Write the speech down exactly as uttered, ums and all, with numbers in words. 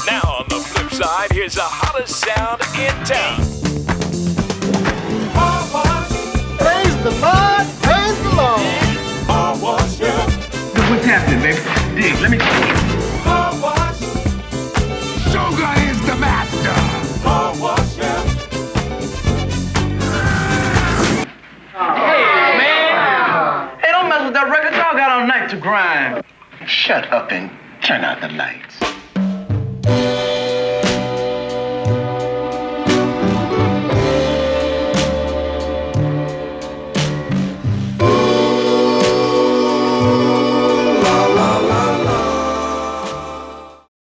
Now on the flip side, here's the hottest sound in town. Car wash. Praise the Lord, praise the Lord. Car wash, yeah. What's happening, baby? Dig, let me see. Car wash. Sugar is the master. Car wash, yeah. Hey, man. Hey, don't mess with that record. Y'all got all night to grind. Shut up and turn out the lights.